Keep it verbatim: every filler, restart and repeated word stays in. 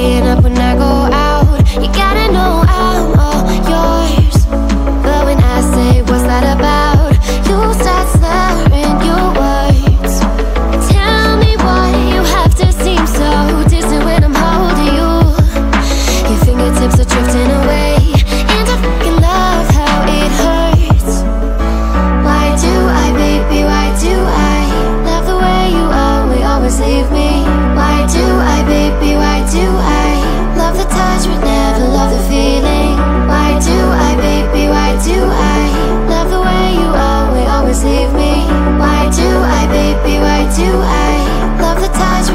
staying up when I go out. You gotta know I'm all yours. But when I say what's that about, you start slurring your words. Tell me why you have to seem so distant when I'm holding you. Your fingertips are drifting away, and I fucking love how it hurts. Why do I, baby, why do I love the way you always, always leave me? Why do I, baby, why do I love the touch but never love the feeling? Why do I, baby, why do I love the way you always, always leave me? Why do I, baby, why do I love the touch